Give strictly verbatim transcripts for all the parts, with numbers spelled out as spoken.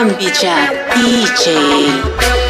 Zambijack D J.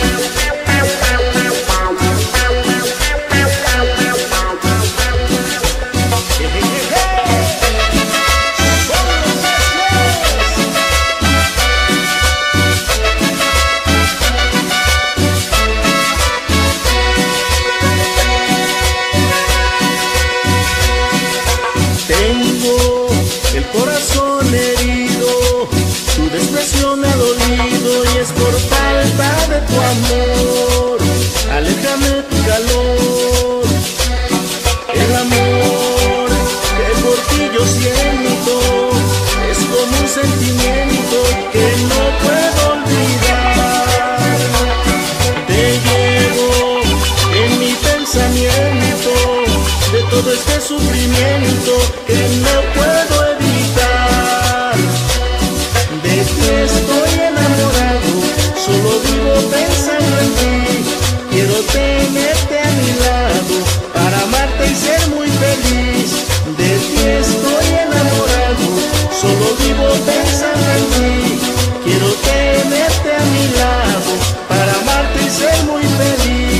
Tu amor, aléjame tu calor, el amor que por ti yo siento es como un sentimiento que no puedo olvidar. Te llevo en mi pensamiento de todo este sufrimiento que no puedo evitar. De ti estoy enamorado, solo vivo pensando en ti. Quiero tenerte a mi lado para amarte y ser muy feliz. De ti estoy enamorado, solo vivo pensando en ti. Quiero tenerte a mi lado para amarte y ser muy feliz.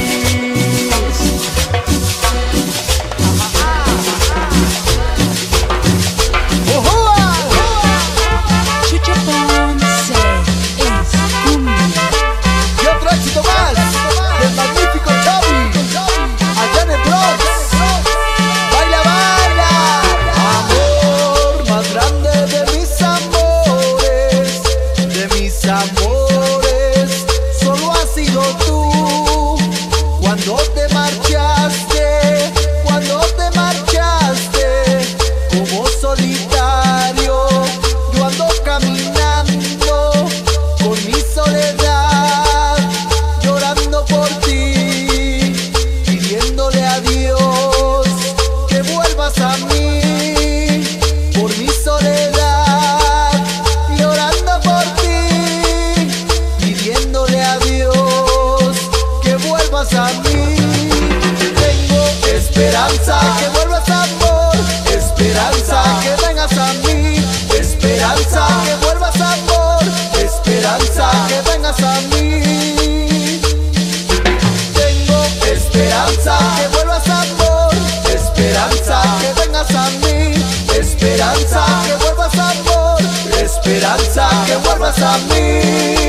Esperanza que vuelvas a mí.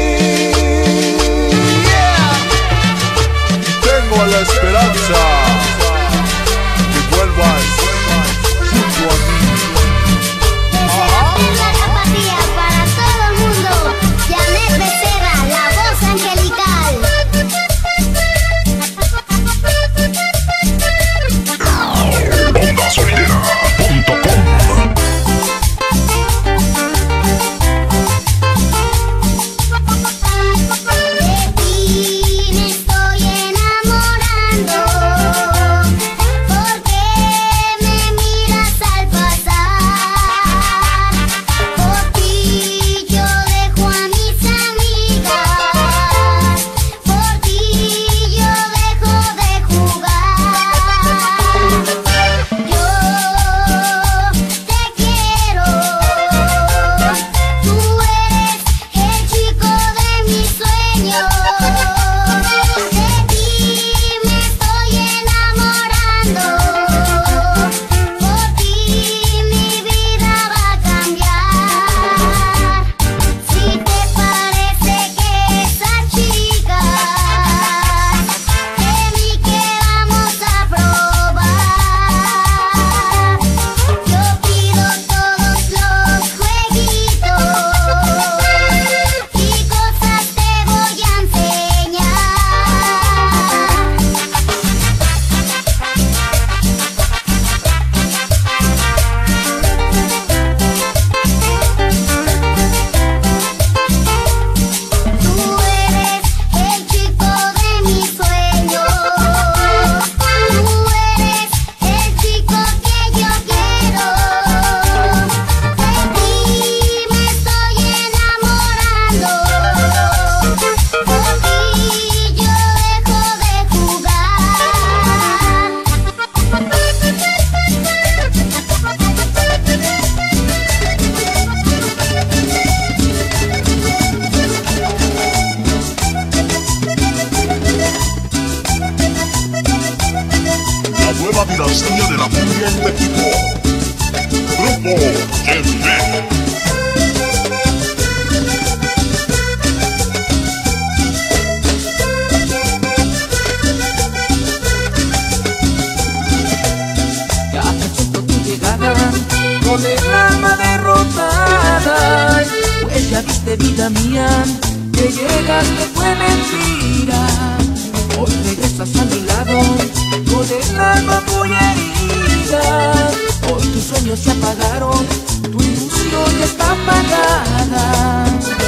Yeah. Tengo la esperanza que vuelvas junto a mí. Una tapatía para todo el mundo. Janet Becerra, la voz angelical. onda soltera punto com. De ti me estoy enamorando. nueva dinastía de la cumbia en México. Grupo F. Con el alma derrotada, pues ya viste, vida mía, que llegaste fue mentira. Hoy regresas a mi lado con el alma muy herida. Hoy tus sueños se apagaron, tu ilusión ya está apagada.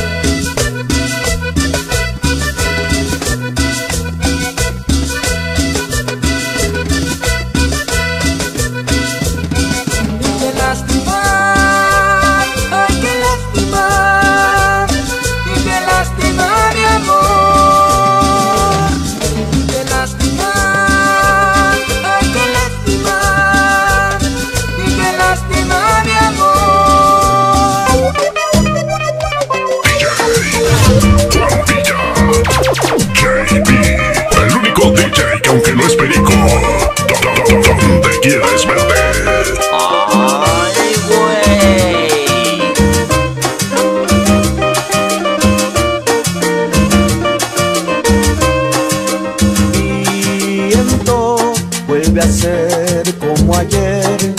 Aunque no es perico, donde quieres verte. Ay, güey. Viento, vuelve a ser como ayer.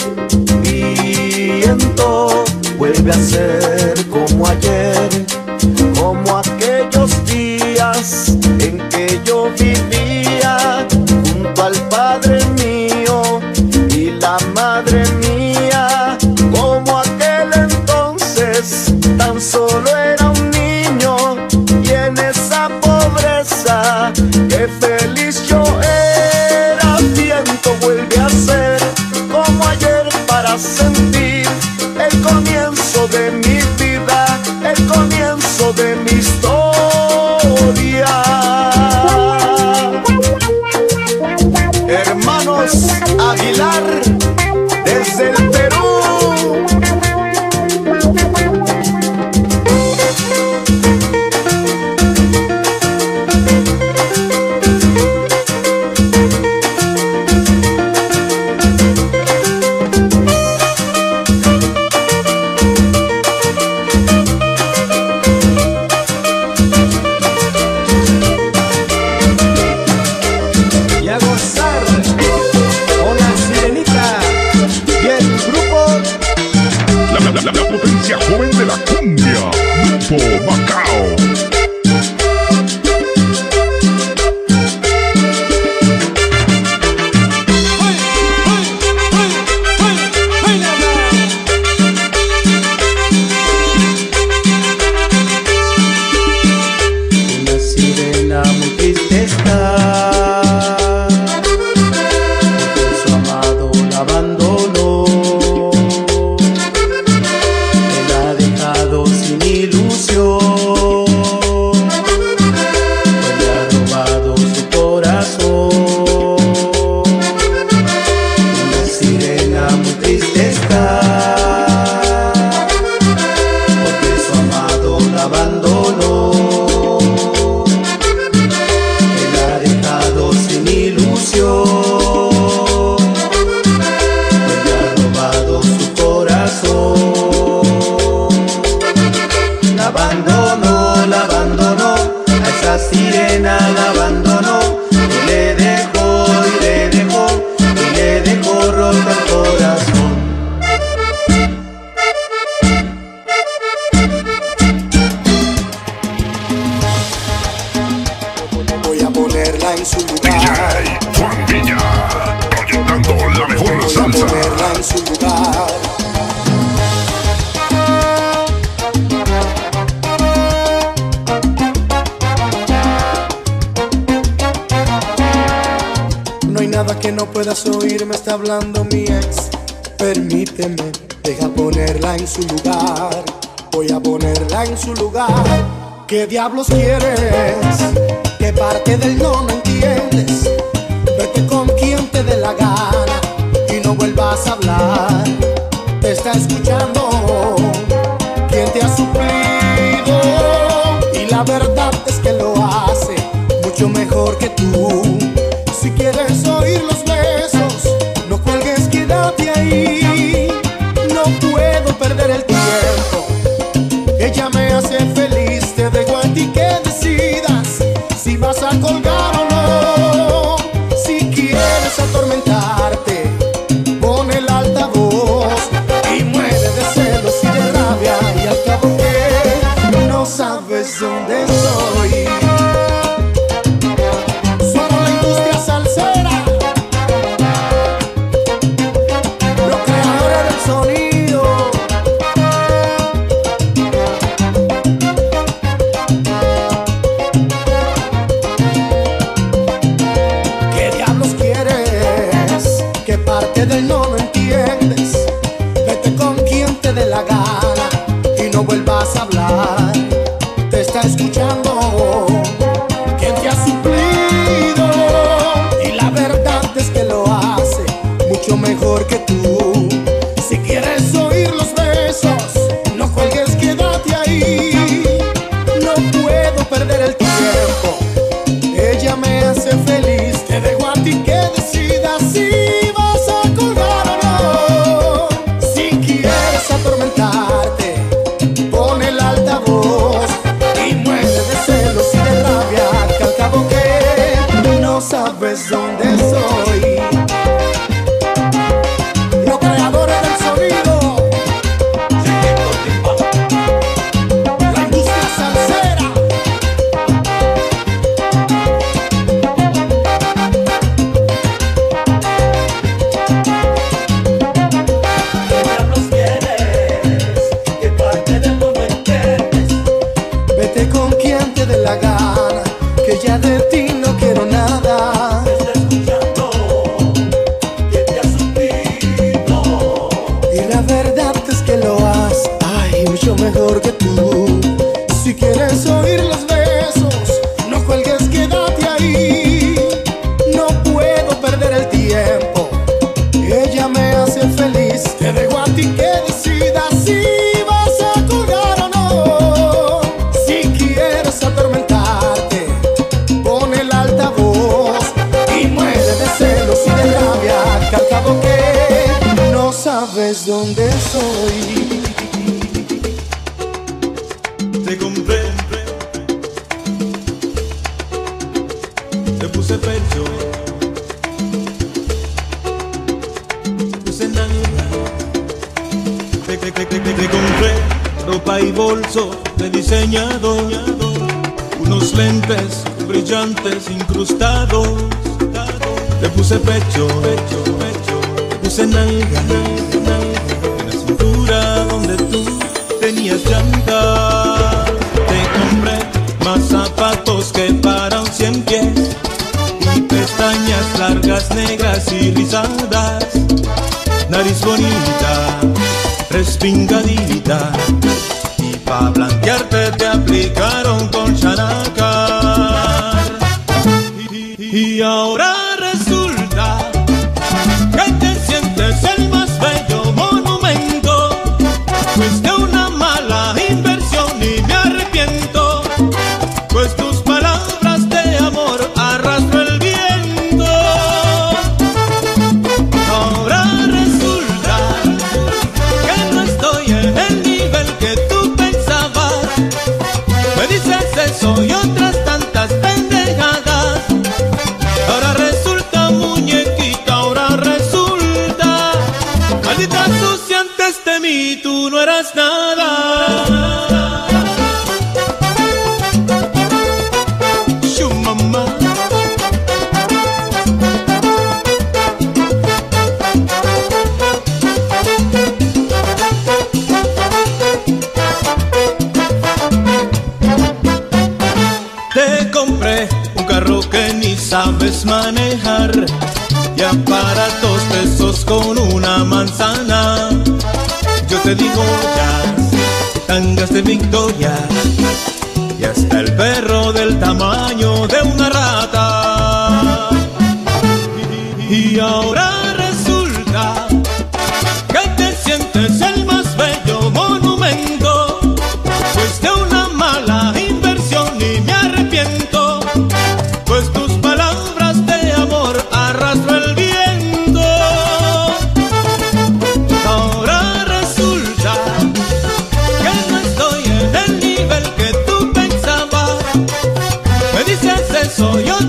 Viento, vuelve a ser como ayer. Como aquellos días en que yo vivía junto al Padre mío y la Madre mía. Como aquel entonces tan solo era un niño, y en esa pobreza qué feliz yo era. Viento, vuelve a ser como ayer para sentir el comienzo de mi vida, el comienzo de mi historia. Hermanos Aguilar, desde el Perú. Joven de la cumbia, Grupo Macao. Una sirena muy triste está, porque su amado la abandonó. Sin ilusión, pues le ha robado su corazón. Una sirena muy triste está, porque su amado la abandonó. Él la ha dejado sin ilusión, pues le ha robado su corazón. La abandonó, la abandonó, a esa sirena la abandonó, y le dejó, y le dejó, y le dejó roto el corazón. Voy a ponerla en su lugar. D J Juan Villa, proyectando la mejor salsa. Voy a ponerla en su lugar. No hay nada que no puedas oír, me está hablando mi ex. Permíteme, deja ponerla en su lugar. Voy a ponerla en su lugar. ¿Qué diablos quieres? ¿Qué parte del no no entiendes? Vete con quien te dé la gana y no vuelvas a hablar. Te está escuchando quien te ha suplido, y la verdad es que lo hace mucho mejor que tú. Si quieres oír los besos colgar o no. Si quieres atormentarte, pon el altavoz y muere de celos y de rabia, y al cabo que no sabes dónde estoy. Somos la industria salsera, los creadores del sonido. ¿Qué diablos quieres? ¿Qué parte del no lo entiendes? Vete con quien te dé la gana y no vuelvas a hablar. Te está escuchando quien te ha suplido, y la verdad es que lo hace mucho mejor que tú. Si quieres oír los besos, no juegues, quédate ahí. No puedo perder el tiempo, ella me hace feliz. Te dejo a ti que decidas si vas a colgar o no. Si quieres atormentarte, pon el altavoz y muere de celos y de rabia, que al cabo que no sabes dónde soy. Los creadores del sonido, la industria salsera. Vete con quien te dé la gana, que ya de ti no quiero nada. Y la verdad es que lo haces, ay, mucho mejor que tú. Si quieres oír los besos, no cuelgues, quédate ahí. No puedo perder el tiempo, ella me hace feliz. Te dejo a ti que decidas si vas a colgar o no. Si quieres atormentarte, pon el altavoz y muere de celos y de rabia, que al cabo que no sabes dónde soy. Te compré, te puse pecho, te puse nalga, te, te, te, te, te, te compré ropa y bolso de diseñador, unos lentes brillantes incrustados. Te puse pecho, pecho, pecho, te puse nalga, nalga, nalga, en la cintura donde tú tenías llantas. Te compré más zapatos que para un cien pies, y pestañas largas, negras y rizadas, nariz bonita, respingadita, y pa' blanquearte te aplicaron con Chanacar. Y, y ahora resulta que te sientes el más bello monumento. Fuiste una mala inversión y me arrepiento, pues tus palabras de amor arrastró el viento. Ahora resulta que no estoy en el nivel que tú pensabas. Me dices eso y otras tantas pendejadas. Ahora resulta, muñequita, ahora resulta, maldita sucia, antes de mí tú no eras nada. Shoo, mamá. Te compré un carro que ni sabes manejar, y aparatos de esos con una manzana. Yo te digo ya, tangas de Victoria, y hasta el perro del tamaño de una rata. Y ahora resulta que te sientes el más bello monumento. Fuiste una mala inversión y me arrepiento, pues tus palabras de amor arrastró el viento. Ahora resulta que no estoy en el nivel que tú pensabas. Me dices eso, yo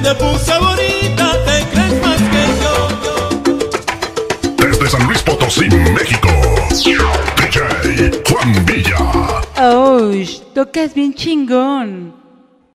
te puse bonita, te crees más que yo. Desde San Luis Potosí, México, D J Juan Villa. ¡Auch! Tocas bien chingón.